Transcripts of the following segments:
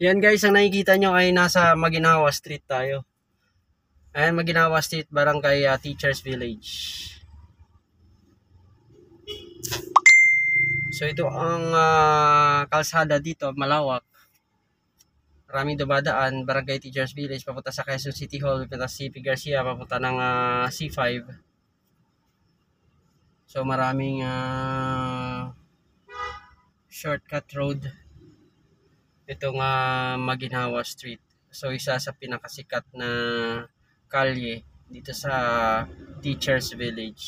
Yan guys, ang nakikita nyo ay nasa Maginhawa Street tayo. Ayan, Maginhawa Street, barangay Teachers Village. So ito ang kalsada dito, malawak. Maraming dumadaan, barangay Teachers Village, papunta sa Quezon City Hall, papunta sa CP Garcia, papunta ng C5. So maraming shortcut road. Itong Maginhawa Street. So isa sa pinakasikat na kalye dito sa Teachers Village.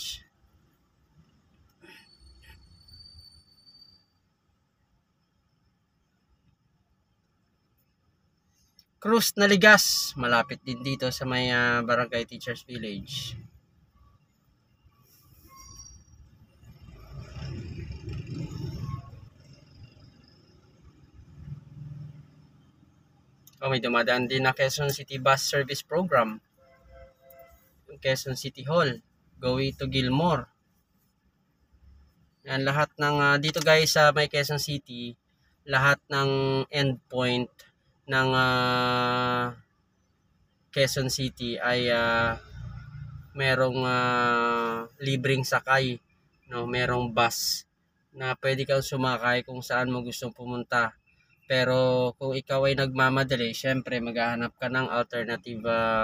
Cruz na Ligas, malapit din dito sa may barangay Teachers Village. May dumadaan din na Quezon City Bus Service Program. Quezon City Hall, going to Gilmore. Yan, lahat ng dito guys sa may Quezon City, lahat ng endpoint ng Quezon City ay merong libreng sakay, no, merong bus na pwede kang sumakay kung saan mo gustong pumunta. Pero kung ikaw ay nagmamadali, syempre maghahanap ka ng alternative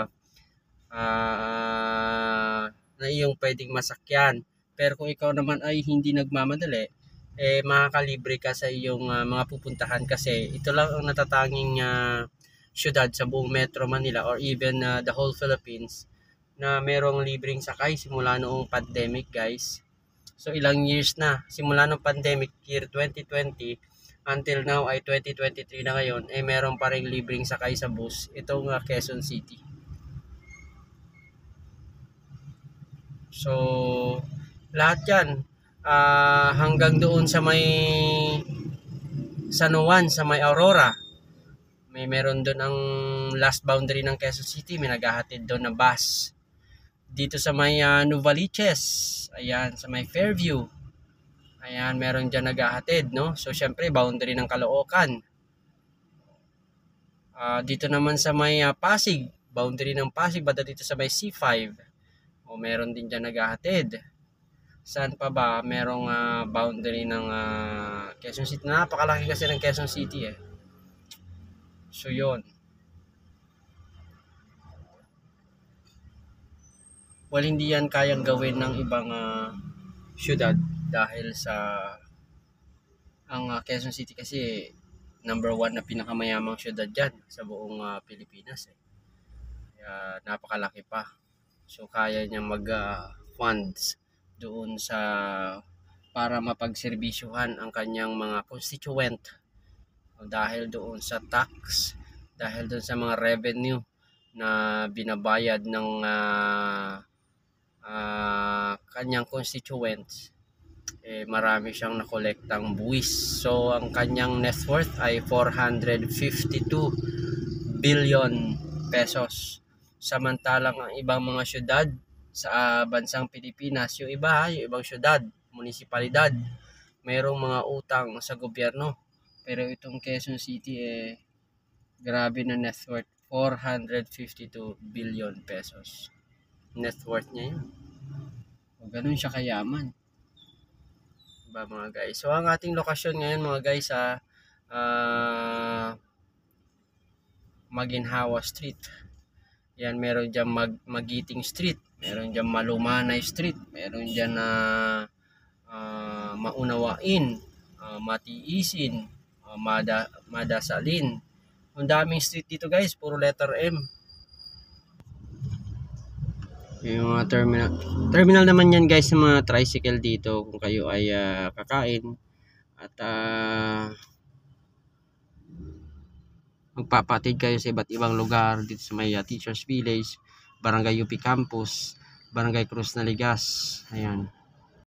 na iyong pwedeng masakyan. Pero kung ikaw naman ay hindi nagmamadali, makakalibre ka sa iyong mga pupuntahan kasi ito lang ang natatanging syudad sa buong Metro Manila or even the whole Philippines na merong libreng sakay simula noong pandemic guys. So ilang years na, simula noong pandemic year 2020 until now ay 2023 na ngayon, meron pa ring libreng sakay sa bus itong Quezon City. So lahat yan hanggang doon sa may San Juan, sa may Aurora, meron doon ang last boundary ng Quezon City, may naghahatid doon na bus. Dito sa may Novaliches, ayan, sa may Fairview, ayan, meron dyan naghahatid, no? So syempre boundary ng Caloocan. Dito naman sa may Pasig, boundary ng Pasig, banda dito sa may C5, meron din dyan naghahatid. Saan pa ba? Merong boundary ng Quezon City. Napakalaki kasi ng Quezon City eh. So yun. Well, hindi yan kayang gawin ng ibang syudad dahil sa ang Quezon City kasi number 1 na pinakamayamang syudad dyan sa buong Pilipinas eh. Kaya napakalaki pa. So kaya niya mag-funds doon sa para mapagserbisyuhan ang kanyang mga constituent dahil doon sa tax, dahil doon sa mga revenue na binabayad ng kanyang constituents, marami siyang nakolektang buwis. So ang kanyang net worth ay 452 billion pesos. Samantalang ang ibang mga syudad sa bansang Pilipinas, yung ibang syudad, munisipalidad, mayroong mga utang sa gobyerno. Pero itong Quezon City grabe na net worth, 452 billion pesos. Net worth niya yun. Ganun siya kayaman. Diba mga guys? So ang ating lokasyon ngayon mga guys Maginhawa Street. Yan, meron dyan Magiting Street, meron dyan Malumanay Street, meron dyan Maunawain, Matiisin, Madasalin. Ang daming street dito guys, puro letter M. Yung mga terminal naman yan guys sa mga tricycle dito kung kayo ay kakain at magpapatid kayo sa iba't ibang lugar dito sa may Teachers Village, Barangay UP Campus, Barangay Cruz na Ligas. Ayan.